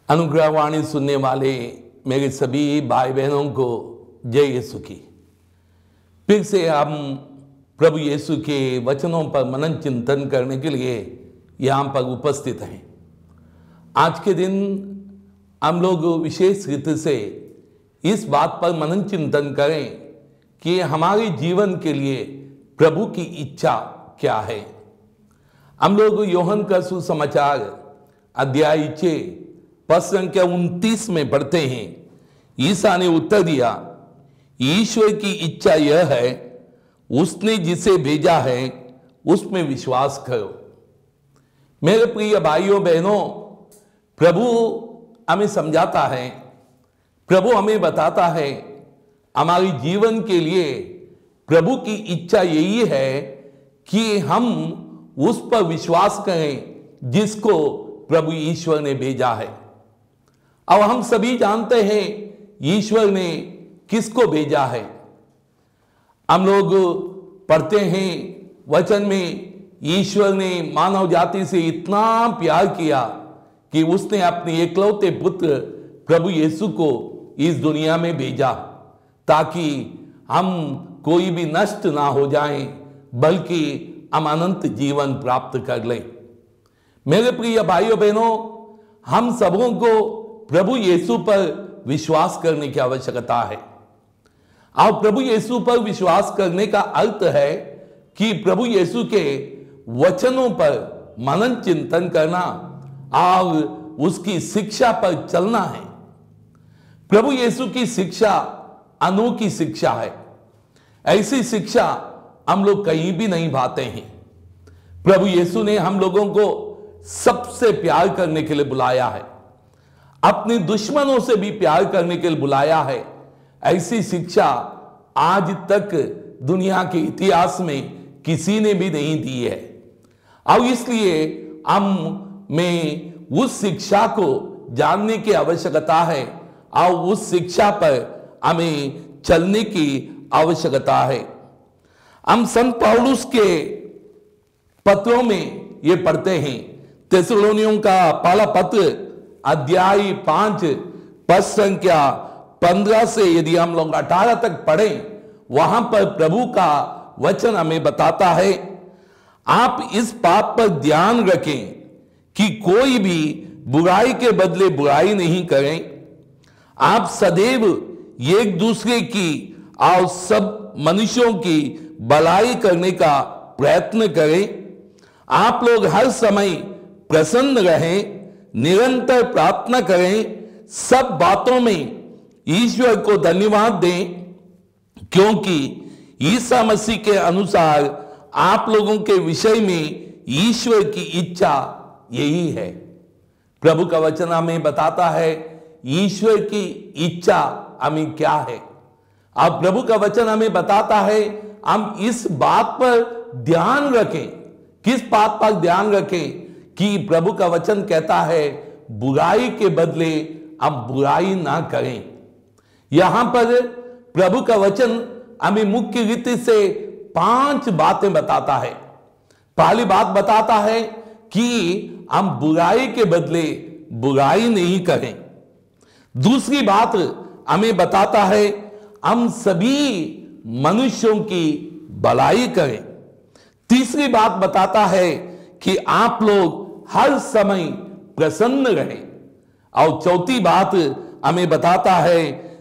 अनुग्रहवाणी सुनने वाले मेरे सभी भाई बहनों को जय यीशु की। फिर से हम प्रभु यीशु के वचनों पर मनन चिंतन करने के लिए यहाँ पर उपस्थित हैं। आज के दिन हम लोग विशेष रीति से इस बात पर मनन चिंतन करें कि हमारे जीवन के लिए प्रभु की इच्छा क्या है। हम लोग योहन का सुसमाचार अध्याय 6 पद संख्या 29 में पढ़ते हैं। ईसा ने उत्तर दिया, ईश्वर की इच्छा यह है, उसने जिसे भेजा है उसमें विश्वास करो। मेरे प्रिय भाइयों बहनों, प्रभु हमें समझाता है, प्रभु हमें बताता है, हमारे जीवन के लिए प्रभु की इच्छा यही है कि हम उस पर विश्वास करें जिसको प्रभु ईश्वर ने भेजा है। अब हम सभी जानते हैं ईश्वर ने किसको भेजा है। हम लोग पढ़ते हैं वचन में, ईश्वर ने मानव जाति से इतना प्यार किया कि उसने अपने एकलौते पुत्र प्रभु यीशु को इस दुनिया में भेजा ताकि हम कोई भी नष्ट ना हो जाएं, बल्कि हम अनंत जीवन प्राप्त कर लें। मेरे प्रिय भाइयों बहनों, हम सबों को प्रभु यीशु पर विश्वास करने की आवश्यकता है। और प्रभु यीशु पर विश्वास करने का अर्थ है कि प्रभु यीशु के वचनों पर मनन चिंतन करना और उसकी शिक्षा पर चलना है। प्रभु यीशु की शिक्षा अनोखी शिक्षा है। ऐसी शिक्षा हम लोग कहीं भी नहीं पाते हैं। प्रभु यीशु ने हम लोगों को सबसे प्यार करने के लिए बुलाया है, अपने दुश्मनों से भी प्यार करने के लिए बुलाया है। ऐसी शिक्षा आज तक दुनिया के इतिहास में किसी ने भी नहीं दी है। और इसलिए हम में उस शिक्षा को जानने की आवश्यकता है और उस शिक्षा पर हमें चलने की आवश्यकता है। हम संत पौलुस के पत्रों में ये पढ़ते हैं, थिस्सलुनीयों का पहला पत्र अध्याय 5 पद संख्या 15 से यदि हम लोग 18 तक पढ़ें, वहां पर प्रभु का वचन हमें बताता है, आप इस बात पर ध्यान रखें कि कोई भी बुराई के बदले बुराई नहीं करें। आप सदैव एक दूसरे की और सब मनुष्यों की भलाई करने का प्रयत्न करें। आप लोग हर समय प्रसन्न रहें, निरंतर प्रार्थना करें, सब बातों में ईश्वर को धन्यवाद दें, क्योंकि ईसा मसीह के अनुसार आप लोगों के विषय में ईश्वर की इच्छा यही है। प्रभु का वचन हमें बताता है ईश्वर की इच्छा हमें क्या है। अब प्रभु का वचन हमें बताता है हम इस बात पर ध्यान रखें। किस बात पर ध्यान रखें कि प्रभु का वचन कहता है बुराई के बदले हम बुराई ना करें। यहां पर प्रभु का वचन हमें मुख्य रीति से 5 बातें बताता है। पहली बात बताता है कि हम बुराई के बदले बुराई नहीं करें। दूसरी बात हमें बताता है हम सभी मनुष्यों की भलाई करें। तीसरी बात बताता है कि आप लोग हर समय प्रसन्न रहें। और चौथी बात हमें बताता है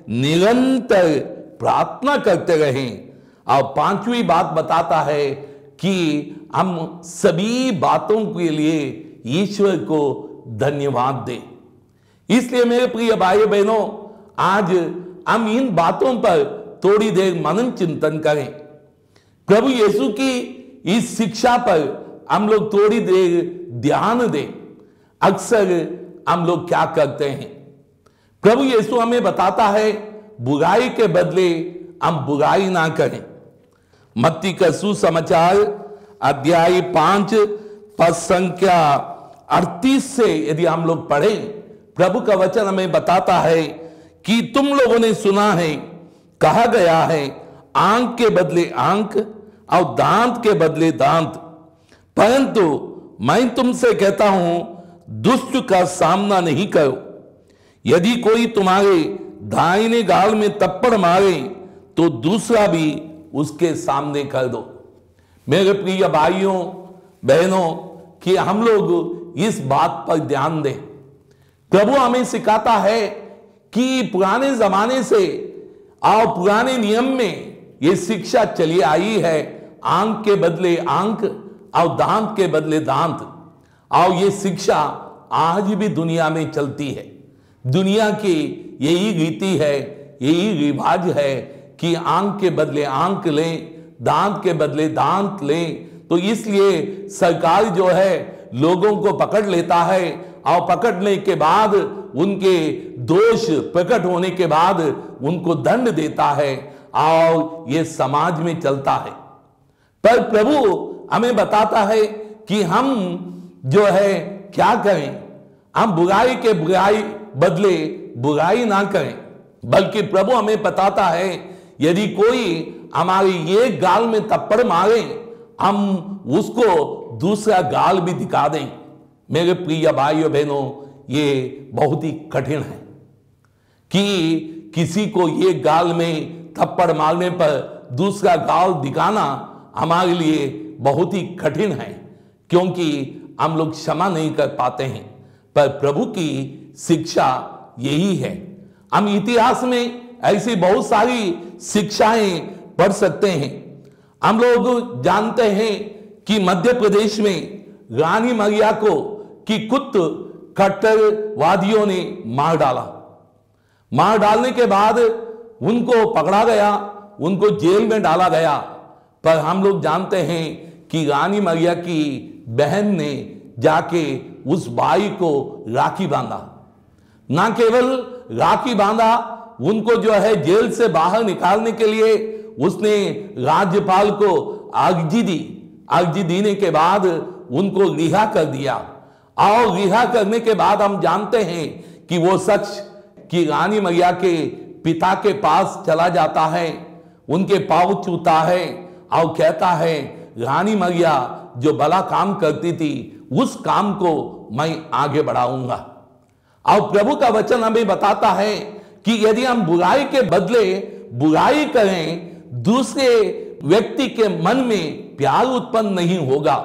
निरंतर प्रार्थना करते रहें। और पांचवी बात बताता है कि हम सभी बातों के लिए ईश्वर को धन्यवाद दें। इसलिए मेरे प्रिय भाई बहनों, आज हम इन बातों पर थोड़ी देर मनन चिंतन करें। प्रभु यीशु की इस शिक्षा पर हम लोग थोड़ी देर ध्यान दें। अक्सर हम लोग क्या करते हैं, प्रभु यीशु हमें बताता है बुराई के बदले हम बुराई ना करें। मत्ती का सुसमाचार अध्याय 5 पद संख्या 38 से यदि हम लोग पढ़ें, प्रभु का वचन हमें बताता है कि तुम लोगों ने सुना है, कहा गया है, आंख के बदले आंख और दांत के बदले दांत, परंतु मैं तुमसे कहता हूं दुष्ट का सामना नहीं करो, यदि कोई तुम्हारे दाहिने गाल में थप्पड़ मारे तो दूसरा भी उसके सामने कर दो। मेरे प्रिय भाइयों बहनों, कि हम लोग इस बात पर ध्यान दें। प्रभु हमें सिखाता है कि पुराने जमाने से और पुराने नियम में ये शिक्षा चली आई है, आंख के बदले आंख और दांत के बदले दांत। और ये शिक्षा आज भी दुनिया में चलती है। दुनिया की यही रीति है, यही रिवाज है कि आंख के बदले आंख लें, दांत के बदले दांत लें। तो इसलिए सरकार जो है लोगों को पकड़ लेता है और पकड़ने के बाद उनके दोष प्रकट होने के बाद उनको दंड देता है और ये समाज में चलता है। पर प्रभु हमें बताता है कि हम जो है क्या करें, हम बुराई के बुराई बदले बुराई ना करें, बल्कि प्रभु हमें बताता है यदि कोई हमारी ये गाल में थप्पड़ मारे हम उसको दूसरा गाल भी दिखा दें। मेरे प्रिय भाइयों बहनों, ये बहुत ही कठिन है कि किसी को ये गाल में थप्पड़ मारने पर दूसरा गाल दिखाना हमारे लिए बहुत ही कठिन है, क्योंकि हम लोग क्षमा नहीं कर पाते हैं। पर प्रभु की शिक्षा यही है। हम इतिहास में ऐसी बहुत सारी शिक्षाएं पढ़ सकते हैं। हम लोग जानते हैं कि मध्य प्रदेश में रानी मरिया को कि कुछ कट्टरवादियों ने मार डाला। मार डालने के बाद उनको पकड़ा गया, उनको जेल में डाला गया। पर हम लोग जानते हैं कि रानी मरिया की बहन ने जाके उस भाई को राखी बांधा। ना केवल राखी बांधा, उनको जो है जेल से बाहर निकालने के लिए उसने राज्यपाल को अर्जी दी। अर्जी देने के बाद उनको रिहा कर दिया। और रिहा करने के बाद हम जानते हैं कि वो शख्स कि रानी मरिया के पिता के पास चला जाता है, उनके पांव छूता है और कहता है रानी मरिया जो भला काम करती थी उस काम को मैं आगे बढ़ाऊंगा। और प्रभु का वचन हमें बताता है कि यदि हम बुराई के बदले बुराई करें, दूसरे व्यक्ति के मन में प्यार उत्पन्न नहीं होगा,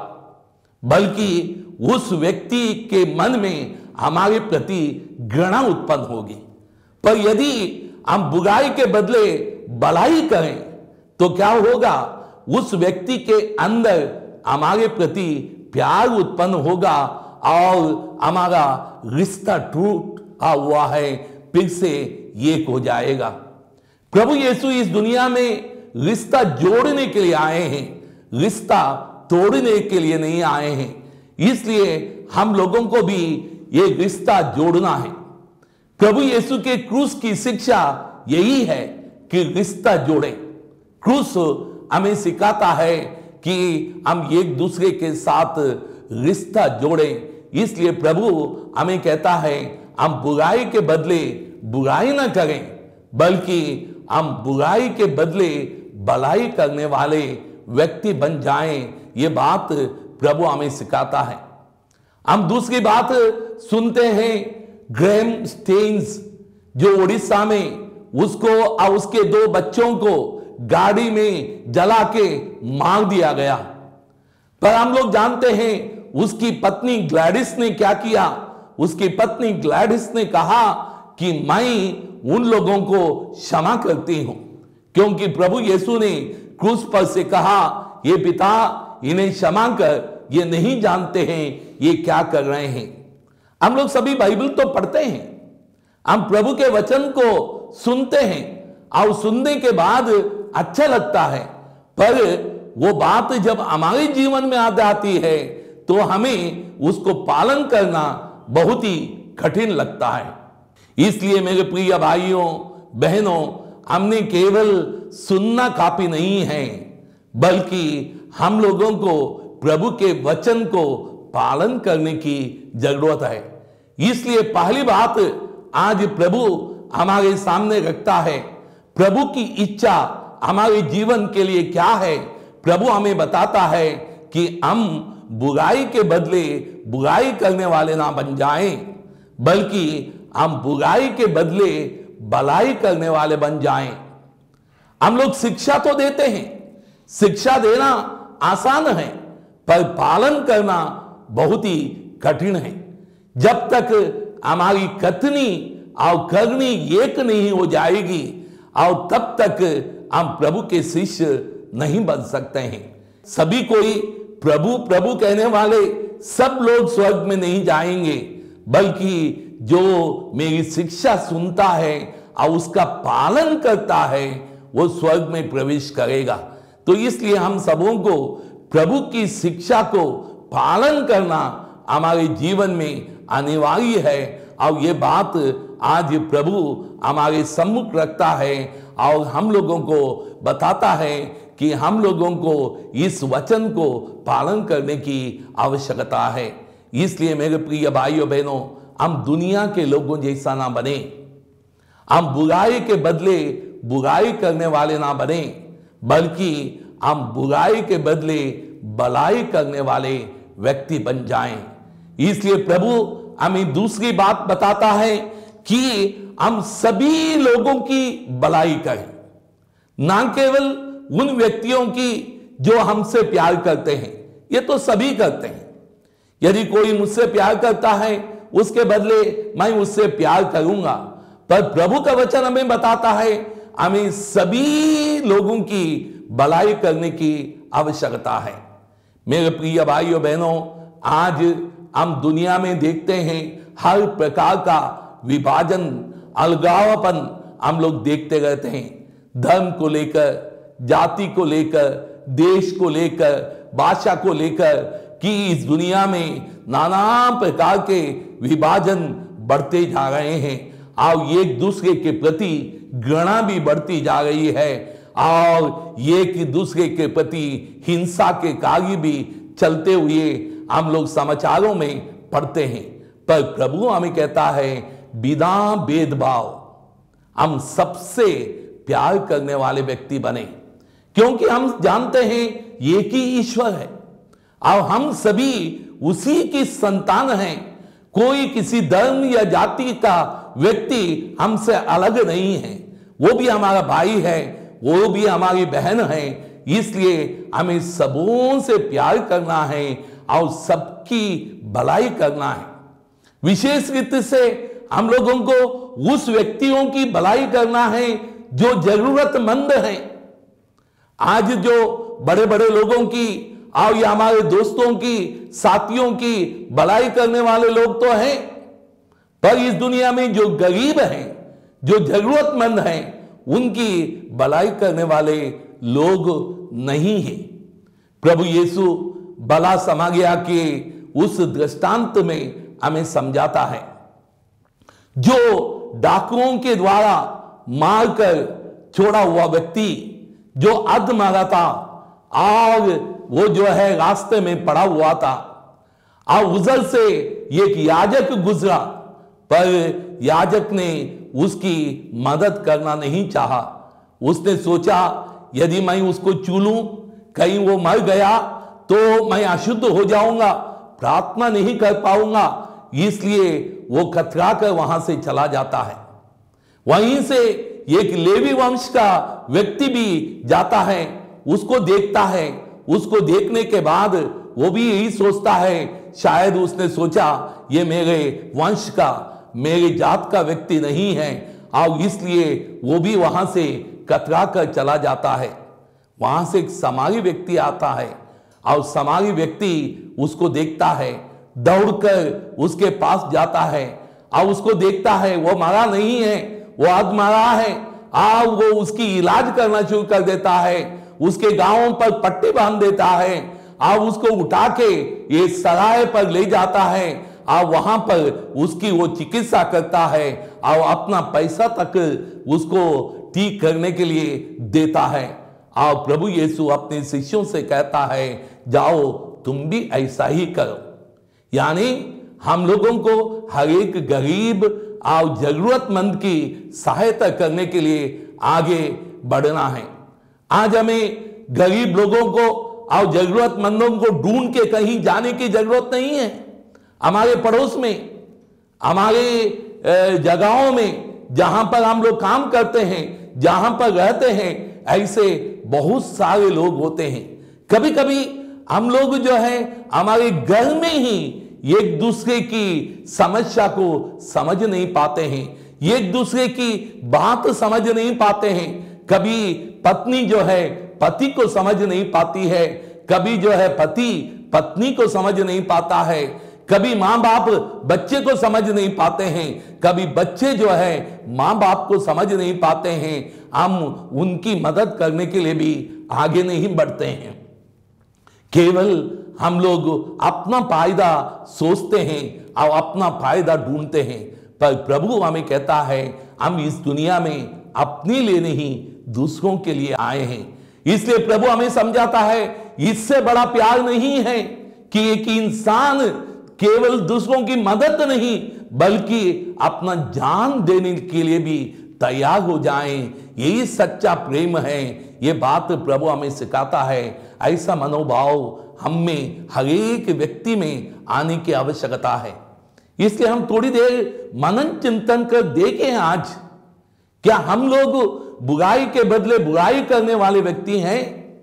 बल्कि उस व्यक्ति के मन में हमारे प्रति घृणा उत्पन्न होगी। पर यदि हम बुराई के बदले भलाई करें तो क्या होगा, उस व्यक्ति के अंदर हमारे प्रति प्यार उत्पन्न होगा और हमारा रिश्ता टूटा हुआ है फिर से एक हो जाएगा। प्रभु यीशु इस दुनिया में रिश्ता जोड़ने के लिए आए हैं, रिश्ता तोड़ने के लिए नहीं आए हैं। इसलिए हम लोगों को भी ये रिश्ता जोड़ना है। प्रभु यीशु के क्रूस की शिक्षा यही है कि रिश्ता जोड़े। क्रूस हमें सिखाता है कि हम एक दूसरे के साथ रिश्ता जोड़ें। इसलिए प्रभु हमें कहता है हम बुराई के बदले बुराई ना करें, बल्कि हम बुराई के बदले भलाई करने वाले व्यक्ति बन जाएं। ये बात प्रभु हमें सिखाता है। हम दूसरी बात सुनते हैं, ग्रैहम स्टेन्स जो उड़ीसा में, उसको और उसके 2 बच्चों को गाड़ी में जला के मार दिया गया। पर हम लोग जानते हैं उसकी पत्नी ग्लैडिस ने क्या किया। उसकी पत्नी ग्लैडिस ने कहा कि मैं उन लोगों को क्षमा करती हूं, क्योंकि प्रभु यीशु ने क्रूस पर से कहा ये पिता इन्हें क्षमा कर, ये नहीं जानते हैं ये क्या कर रहे हैं। हम लोग सभी बाइबल तो पढ़ते हैं, हम प्रभु के वचन को सुनते हैं और सुनने के बाद अच्छा लगता है, पर वो बात जब हमारे जीवन में आ जाती है तो हमें उसको पालन करना बहुत ही कठिन लगता है। इसलिए मेरे प्रिय भाइयों बहनों, हमने केवल सुनना काफी नहीं है, बल्कि हम लोगों को प्रभु के वचन को पालन करने की जरूरत है। इसलिए पहली बात आज प्रभु हमारे सामने रखता है, प्रभु की इच्छा हमारे जीवन के लिए क्या है। प्रभु हमें बताता है कि हम बुराई के बदले बुराई करने वाले ना बन जाएं, बल्कि हम बुराई के बदले भलाई करने वाले बन जाएं। हम लोग शिक्षा तो देते हैं, शिक्षा देना आसान है, पर पालन करना बहुत ही कठिन है। जब तक हमारी कथनी और करनी एक नहीं हो जाएगी और तब तक हम प्रभु के शिष्य नहीं बन सकते हैं। सभी कोई प्रभु प्रभु कहने वाले सब लोग स्वर्ग में नहीं जाएंगे, बल्कि जो मेरी शिक्षा सुनता है और उसका पालन करता है वो स्वर्ग में प्रवेश करेगा। तो इसलिए हम सबों को प्रभु की शिक्षा को पालन करना हमारे जीवन में अनिवार्य है। और ये बात आज प्रभु हमारे सम्मुख रखता है और हम लोगों को बताता है कि हम लोगों को इस वचन को पालन करने की आवश्यकता है। इसलिए मेरे प्रिय भाइयों बहनों, हम दुनिया के लोगों जैसा ना बने, हम बुराई के बदले बुराई करने वाले ना बने, बल्कि हम बुराई के बदले भलाई करने वाले व्यक्ति बन जाएं। इसलिए प्रभु हमें दूसरी बात बताता है कि हम सभी लोगों की भलाई करें, ना केवल उन व्यक्तियों की जो हमसे प्यार करते हैं। ये तो सभी करते हैं। यदि कोई मुझसे प्यार करता है उसके बदले मैं उससे प्यार करूंगा, पर प्रभु का वचन हमें बताता है हमें सभी लोगों की भलाई करने की आवश्यकता है। मेरे प्रिय भाइयों बहनों, आज हम दुनिया में देखते हैं हर प्रकार का विभाजन, अलगावपन हम लोग देखते रहते हैं। धर्म को लेकर, जाति को लेकर, देश को लेकर, भाषा को लेकर, कि इस दुनिया में नाना प्रकार के विभाजन बढ़ते जा रहे हैं और एक दूसरे के प्रति घृणा भी बढ़ती जा रही है और एक दूसरे के प्रति हिंसा के कार्य भी चलते हुए हम लोग समाचारों में पढ़ते हैं। पर प्रभु हमें कहता है बिना भेदभाव हम सबसे प्यार करने वाले व्यक्ति बने, क्योंकि हम जानते हैं एक ही ईश्वर है और हम सभी उसी की संतान हैं। कोई किसी धर्म या जाति का व्यक्ति हमसे अलग नहीं है, वो भी हमारा भाई है, वो भी हमारी बहन है। इसलिए हमें सबों से प्यार करना है और सबकी भलाई करना है। विशेष रीति से हम लोगों को उस व्यक्तियों की भलाई करना है जो जरूरतमंद हैं। आज जो बड़े बड़े लोगों की और या हमारे दोस्तों की, साथियों की भलाई करने वाले लोग तो हैं, पर इस दुनिया में जो गरीब हैं, जो जरूरतमंद हैं, उनकी भलाई करने वाले लोग नहीं हैं। प्रभु यीशु भला समाज्ञा के उस दृष्टांत में हमें समझाता है। जो डाकुओं के द्वारा मारकर छोड़ा हुआ व्यक्ति जो अधमरा था और वो जो है रास्ते में पड़ा हुआ था और उधर से एक याजक गुजरा, पर याजक ने उसकी मदद करना नहीं चाहा। उसने सोचा यदि मैं उसको छू लूं, कहीं वो मर गया तो मैं अशुद्ध हो जाऊंगा, प्रार्थना नहीं कर पाऊंगा, इसलिए वो कतरा कर वहां से चला जाता है। वहीं से एक लेवी वंश का व्यक्ति भी जाता है, उसको देखता है। उसको देखने के बाद वो भी यही सोचता है, शायद उसने सोचा ये मेरे वंश का, मेरी जात का व्यक्ति नहीं है, और इसलिए वो भी वहां से कतरा कर चला जाता है। वहां से एक समारी व्यक्ति आता है और समारी व्यक्ति उसको देखता है, दौड़कर उसके पास जाता है और उसको देखता है वो मरा नहीं है, वो अधमरा है, और वो उसकी इलाज करना शुरू कर देता है। उसके गांवों पर पट्टी बांध देता है और उसको उठा के ये सराय पर ले जाता है और वहां पर उसकी वो चिकित्सा करता है और अपना पैसा तक उसको ठीक करने के लिए देता है। और प्रभु यीशु अपने शिष्यों से कहता है जाओ तुम भी ऐसा ही करो। यानी हम लोगों को हर एक गरीब और जरूरतमंद की सहायता करने के लिए आगे बढ़ना है। आज हमें गरीब लोगों को और जरूरतमंदों को ढूंढ के कहीं जाने की जरूरत नहीं है। हमारे पड़ोस में, हमारे जगहों में जहां पर हम लोग काम करते हैं, जहां पर रहते हैं, ऐसे बहुत सारे लोग होते हैं। कभी कभी हम लोग जो है हमारे घर में ही एक दूसरे की समस्या को समझ नहीं पाते हैं, एक दूसरे की बात समझ नहीं पाते हैं। कभी पत्नी जो है पति को समझ नहीं पाती है, कभी जो है पति पत्नी को समझ नहीं पाता है, कभी मां बाप बच्चे को समझ नहीं पाते हैं, कभी बच्चे जो है मां बाप को समझ नहीं पाते हैं। हम उनकी मदद करने के लिए भी आगे नहीं बढ़ते हैं, केवल हम लोग अपना फायदा सोचते हैं और अपना फायदा ढूंढते हैं। पर प्रभु हमें कहता है हम इस दुनिया में अपने लिए नहीं दूसरों के लिए आए हैं। इसलिए प्रभु हमें समझाता है इससे बड़ा प्यार नहीं है कि एक इंसान केवल दूसरों की मदद नहीं बल्कि अपना जान देने के लिए भी तैयार हो जाएं। यही सच्चा प्रेम है। ये बात प्रभु हमें सिखाता है। ऐसा मनोभाव हम में हर एक व्यक्ति में आने की आवश्यकता है। इसलिए हम थोड़ी देर मनन चिंतन कर देखें आज, क्या हम लोग बुराई के बदले बुराई करने वाले व्यक्ति हैं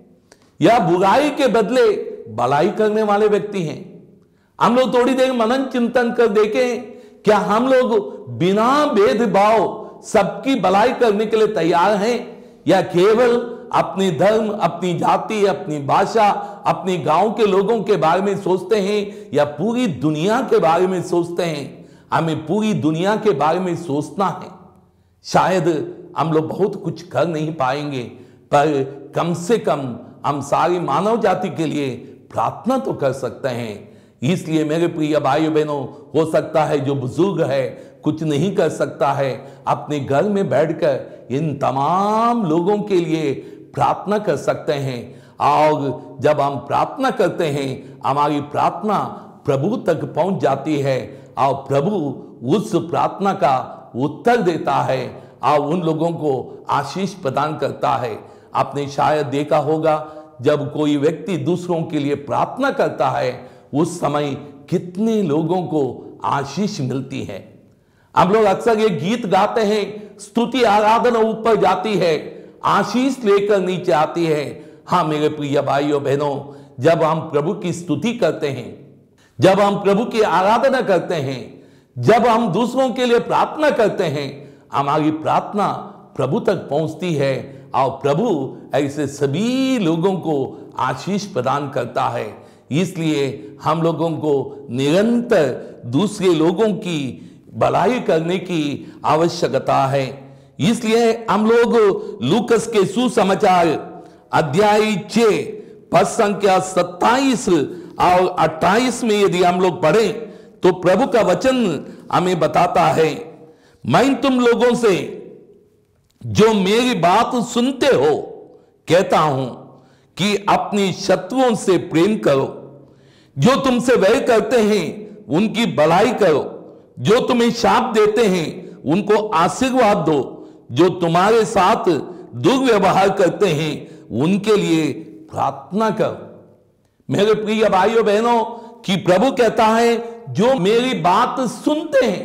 या बुराई के बदले भलाई करने वाले व्यक्ति हैं? हम लोग थोड़ी देर मनन चिंतन कर देखें, क्या हम लोग बिना भेदभाव सबकी भलाई करने के लिए तैयार हैं या केवल अपने धर्म, अपनी जाति, अपनी भाषा, अपने गांव के लोगों के बारे में सोचते हैं या पूरी दुनिया के बारे में सोचते हैं? हमें पूरी दुनिया के बारे में सोचना है। शायद हम लोग बहुत कुछ कर नहीं पाएंगे, पर कम से कम हम सारी मानव जाति के लिए प्रार्थना तो कर सकते हैं। इसलिए मेरे प्रिय भाइयों बहनों, हो सकता है जो बुजुर्ग है कुछ नहीं कर सकता है, अपने घर में बैठकर इन तमाम लोगों के लिए प्रार्थना कर सकते हैं। और जब हम प्रार्थना करते हैं हमारी प्रार्थना प्रभु तक पहुंच जाती है और प्रभु उस प्रार्थना का उत्तर देता है और उन लोगों को आशीष प्रदान करता है। आपने शायद देखा होगा जब कोई व्यक्ति दूसरों के लिए प्रार्थना करता है उस समय कितने लोगों को आशीष मिलती है। हम लोग अक्सर ये गीत गाते हैं, स्तुति आराधना ऊपर जाती है, आशीष लेकर नीचे आती है। हाँ मेरे प्रिय भाइयों बहनों, जब हम प्रभु की स्तुति करते हैं, जब हम प्रभु की आराधना करते हैं, जब हम दूसरों के लिए प्रार्थना करते हैं, हमारी प्रार्थना प्रभु तक पहुंचती है और प्रभु ऐसे सभी लोगों को आशीष प्रदान करता है। इसलिए हम लोगों को निरंतर दूसरे लोगों की भलाई करने की आवश्यकता है। इसलिए हम लोग लूकस के सुसमाचार अध्याय 6 पद संख्या 27 और 28 में यदि हम लोग पढ़ें तो प्रभु का वचन हमें बताता है, मैं तुम लोगों से जो मेरी बात सुनते हो कहता हूं कि अपनी शत्रुओं से प्रेम करो, जो तुमसे वैर करते हैं उनकी भलाई करो, जो तुम्हें शाप देते हैं उनको आशीर्वाद दो, जो तुम्हारे साथ दुर्व्यवहार करते हैं उनके लिए प्रार्थना करो। मेरे प्रिय भाइयों बहनों, कि प्रभु कहता है जो मेरी बात सुनते हैं,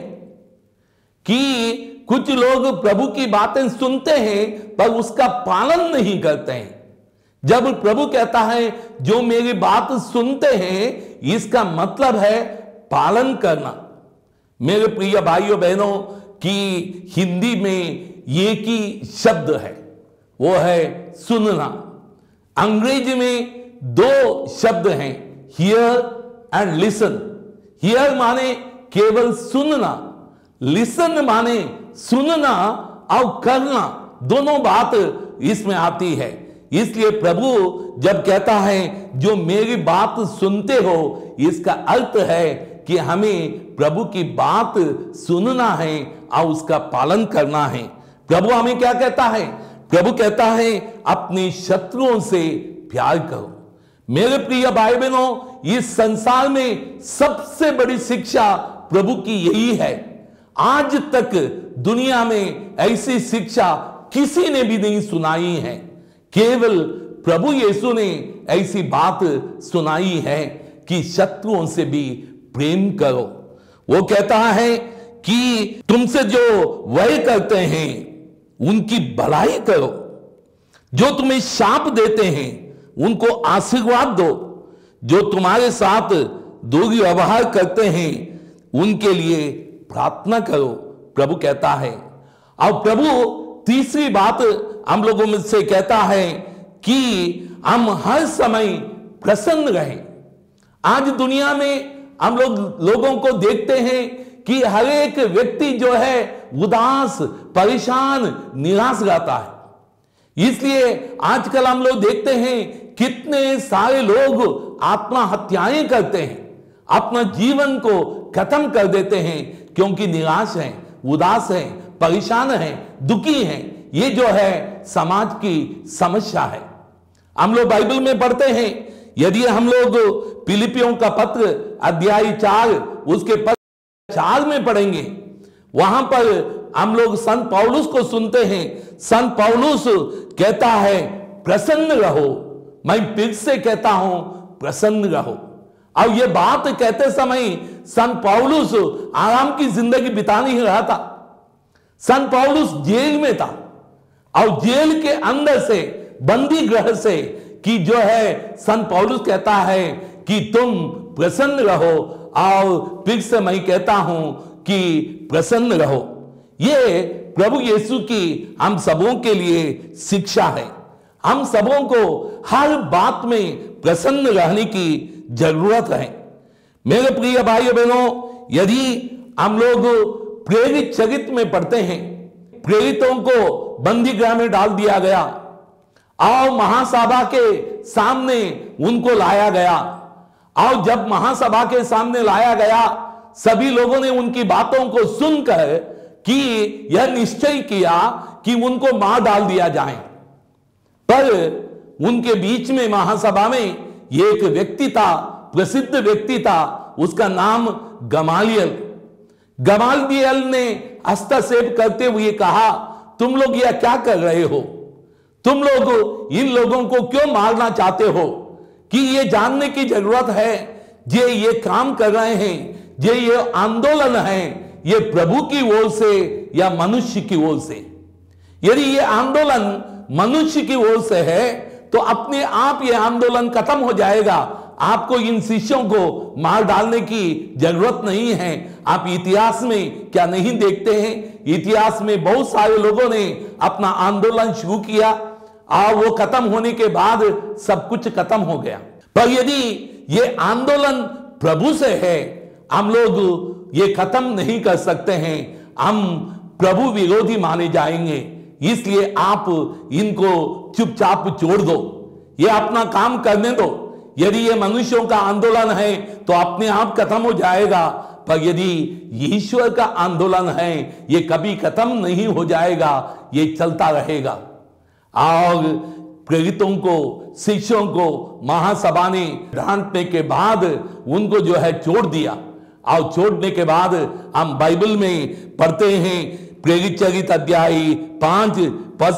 कि कुछ लोग प्रभु की बातें सुनते हैं पर उसका पालन नहीं करते हैं। जब प्रभु कहता है जो मेरी बात सुनते हैं, इसका मतलब है पालन करना। मेरे प्रिय भाइयों बहनों, कि हिंदी में एक ही शब्द है, वो है सुनना। अंग्रेजी में 2 शब्द हैं, हियर एंड लिसन। हियर माने केवल सुनना, लिसन माने सुनना और करना, दोनों बात इसमें आती है। इसलिए प्रभु जब कहता है जो मेरी बात सुनते हो, इसका अर्थ है कि हमें प्रभु की बात सुनना है और उसका पालन करना है। प्रभु हमें क्या कहता है? प्रभु कहता है अपनी शत्रुओं से प्यार करो। मेरे प्रिय भाई बहनों, इस संसार में सबसे बड़ी शिक्षा प्रभु की यही है। आज तक दुनिया में ऐसी शिक्षा किसी ने भी नहीं सुनाई है, केवल प्रभु यीशु ने ऐसी बात सुनाई है कि शत्रुओं से भी प्रेम करो। वो कहता है कि तुमसे जो वह करते हैं उनकी भलाई करो, जो तुम्हें शाप देते हैं उनको आशीर्वाद दो, जो तुम्हारे साथ दुर्व्यवहार करते हैं उनके लिए प्रार्थना करो, प्रभु कहता है। और प्रभु तीसरी बात हम लोगों में से कहता है कि हम हर समय प्रसन्न रहें। आज दुनिया में हम लोगों को देखते हैं कि हर एक व्यक्ति जो है उदास, परेशान, निराश रहता है। इसलिए आजकल हम लोग देखते हैं कितने सारे लोग आत्महत्याएं करते हैं, अपना जीवन को खत्म कर देते हैं, क्योंकि निराश हैं, उदास हैं, परेशान हैं, दुखी हैं। ये जो है समाज की समस्या है। हम लोग बाइबल में पढ़ते हैं, यदि हम लोग फिलिपियों का पत्र अध्याय 4 उसके पत्र 4 में पढ़ेंगे, वहां पर हम लोग संत पौलुस को सुनते हैं। संत पौलुस कहता है प्रसन्न रहो। मैं फिर से कहता हूं प्रसन्न रहो। और यह बात कहते समय संत पौलुस आराम की जिंदगी बिता नहीं रहा था। संत पौलुस जेल में था और जेल के अंदर से, बंदी गृह से कि जो है संत पौलुस कहता है कि तुम प्रसन्न रहो, और फिर से मैं कहता हूं कि प्रसन्न रहो। ये प्रभु यीशु की हम सबों के लिए शिक्षा है। हम सबों को हर बात में प्रसन्न रहने की जरूरत है। मेरे प्रिय भाई बहनों, यदि हम लोग प्रेरित चरित्र में पढ़ते हैं, प्रेरितों को बंदी गृह में डाल दिया गया और महासभा के सामने उनको लाया गया। और जब महासभा के सामने लाया गया, सभी लोगों ने उनकी बातों को सुनकर कि यह निश्चय किया कि उनको मार डाल दिया जाए। पर उनके बीच में महासभा में एक व्यक्ति था, प्रसिद्ध व्यक्ति था, उसका नाम गमालियल। गमालियल ने हस्तक्षेप करते हुए कहा, तुम लोग यह क्या कर रहे हो? तुम लोग इन लोगों को क्यों मारना चाहते हो? कि ये जानने की जरूरत है ये काम कर रहे हैं, ये आंदोलन है, ये प्रभु की ओर से या मनुष्य की ओर से। यदि ये आंदोलन मनुष्य की ओर से है तो अपने आप ये आंदोलन खत्म हो जाएगा। आपको इन शिष्यों को मार डालने की जरूरत नहीं है। आप इतिहास में क्या नहीं देखते हैं? इतिहास में बहुत सारे लोगों ने अपना आंदोलन शुरू किया और वो खत्म होने के बाद सब कुछ खत्म हो गया। पर यदि ये आंदोलन प्रभु से है, हम लोग ये खत्म नहीं कर सकते हैं, हम प्रभु विरोधी माने जाएंगे। इसलिए आप इनको चुपचाप छोड़ दो, ये अपना काम करने दो। यदि ये मनुष्यों का आंदोलन है तो अपने आप खत्म हो जाएगा, पर यदि ईश्वर का आंदोलन है ये कभी खत्म नहीं हो जाएगा, ये चलता रहेगा। और प्रेरितों को, शिष्यों को महासभा ने डांटने के बाद उनको जो है छोड़ दिया। और छोड़ने के बाद हम बाइबल में पढ़ते हैं, प्रेरित चरित्र अध्याय 5 पद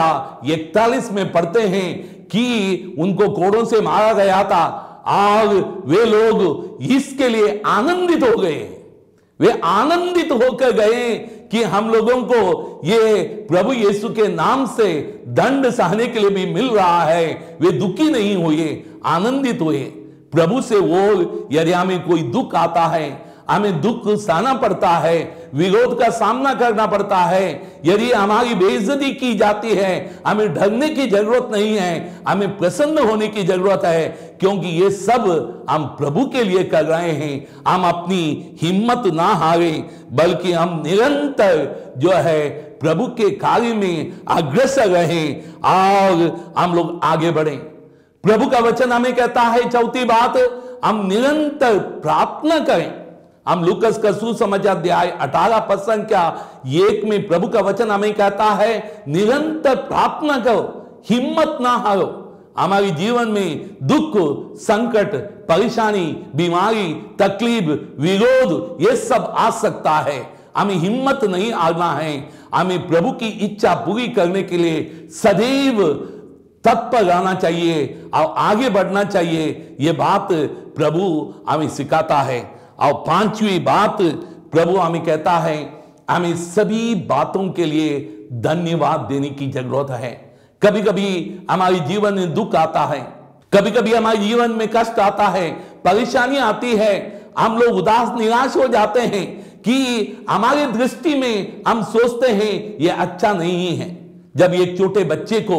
41 में पढ़ते हैं कि उनको कोड़ों से मारा गया था और वे लोग इसके लिए आनंदित हो गए। वे आनंदित होकर गए कि हम लोगों को ये प्रभु यीशु के नाम से दंड सहने के लिए भी मिल रहा है। वे दुखी नहीं हुए, आनंदित हुए प्रभु से। वो यदि हमें कोई दुख आता है, हमें दुख सहना पड़ता है, विरोध का सामना करना पड़ता है, यदि हमारी बेइज्जती की जाती है, हमें डरने की जरूरत नहीं है, हमें प्रसन्न होने की जरूरत है, क्योंकि ये सब हम प्रभु के लिए कर रहे हैं। हम अपनी हिम्मत ना हारें, बल्कि हम निरंतर जो है प्रभु के कार्य में अग्रसर रहें और हम लोग आगे बढ़ें। प्रभु का वचन हमें कहता है, चौथी बात, हम निरंतर प्रार्थना करें। हम लूकस का सुसमाचार अध्याय 18 पद 1 में प्रभु का वचन हमें कहता है, निरंतर प्रार्थना करो, हिम्मत ना हारो। हमारे जीवन में दुख, संकट, परेशानी, बीमारी, तकलीफ, विरोध ये सब आ सकता है। हमें हिम्मत नहीं हारना है। हमें प्रभु की इच्छा पूरी करने के लिए सदैव तत्पर रहना चाहिए और आगे बढ़ना चाहिए। ये बात प्रभु हमें सिखाता है। और पांचवी बात, प्रभु हमें कहता है हमें सभी बातों के लिए धन्यवाद देने की जरूरत है। कभी कभी हमारे जीवन में दुख आता है, कभी कभी हमारे जीवन में कष्ट आता है, परेशानी आती है, हम लोग उदास निराश हो जाते हैं कि हमारी दृष्टि में हम सोचते हैं ये अच्छा नहीं है। जब एक छोटे बच्चे को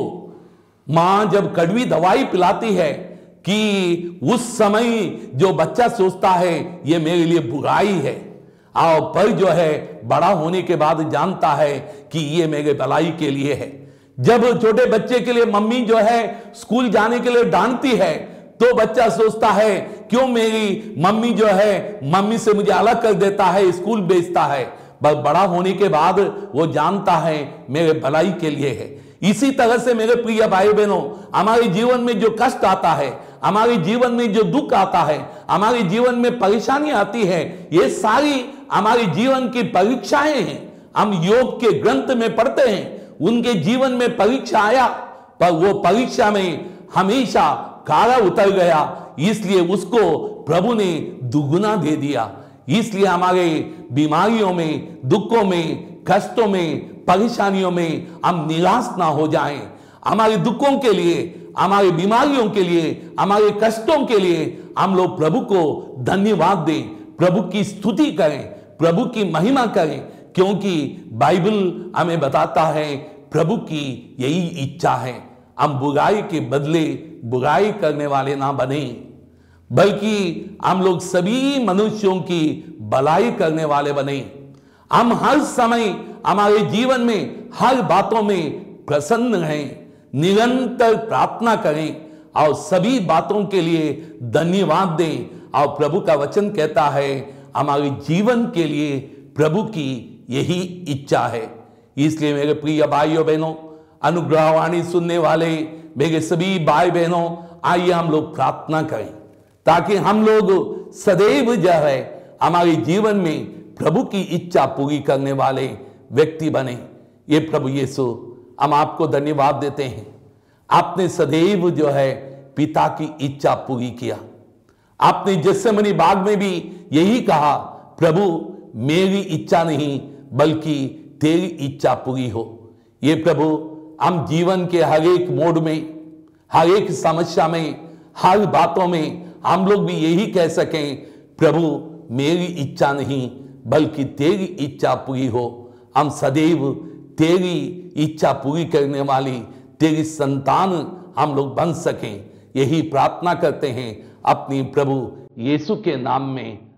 मां जब कड़वी दवाई पिलाती है कि उस समय जो बच्चा सोचता है ये मेरे लिए बुराई है, और पर जो है बड़ा होने के बाद जानता है कि ये मेरे भलाई के लिए है। जब छोटे बच्चे के लिए मम्मी जो है स्कूल जाने के लिए डांटती है तो बच्चा सोचता है क्यों मेरी मम्मी जो है मम्मी से मुझे अलग कर देता है, स्कूल भेजता है। बस बड़ा होने के बाद वो जानता है मेरे भलाई के लिए है। इसी तरह से मेरे प्रिय भाई बहनों, हमारे जीवन में जो कष्ट आता है, हमारे जीवन में जो दुख आता है, हमारे जीवन में परेशानी आती है, ये सारी हमारे जीवन की परीक्षाएं हैं। हम योग के ग्रंथ में पढ़ते हैं उनके जीवन में परीक्षा आया, पर वो परीक्षा में हमेशा काला उतर गया, इसलिए उसको प्रभु ने दुगुना दे दिया। इसलिए हमारे बीमारियों में, दुखों में, कष्टों में, परेशानियों में हम निराश ना हो जाएं। हमारे दुखों के लिए, हमारी बीमारियों के लिए, हमारे कष्टों के लिए हम लोग प्रभु को धन्यवाद दें, प्रभु की स्तुति करें, प्रभु की महिमा करें, क्योंकि बाइबल हमें बताता है प्रभु की यही इच्छा है। हम बुराई के बदले बुराई करने वाले ना बने, बल्कि हम लोग सभी मनुष्यों की भलाई करने वाले बने। हम हर समय हमारे जीवन में हर बातों में प्रसन्न रहें, निरंतर प्रार्थना करें और सभी बातों के लिए धन्यवाद दें। और प्रभु का वचन कहता है हमारे जीवन के लिए प्रभु की यही इच्छा है। इसलिए मेरे प्रिय भाइयों बहनों, अनुग्रहवाणी सुनने वाले मेरे सभी भाई बहनों, आइए हम लोग प्रार्थना करें ताकि हम लोग सदैव जो है हमारे जीवन में प्रभु की इच्छा पूरी करने वाले व्यक्ति बने। ये प्रभु यीशु, हम आपको धन्यवाद देते हैं, आपने सदैव जो है पिता की इच्छा पूरी किया। आपने गethसेमनी बाग में भी यही कहा, प्रभु मेरी इच्छा नहीं बल्कि तेरी इच्छा पूरी हो। ये प्रभु हम जीवन के हर एक मोड़ में, हर एक समस्या में, हर बातों में हम लोग भी यही कह सकें, प्रभु मेरी इच्छा नहीं बल्कि तेरी इच्छा पूरी हो। हम सदैव तेरी इच्छा पूरी करने वाली तेरी संतान हम लोग बन सकें, यही प्रार्थना करते हैं अपनी प्रभु यीशु के नाम में।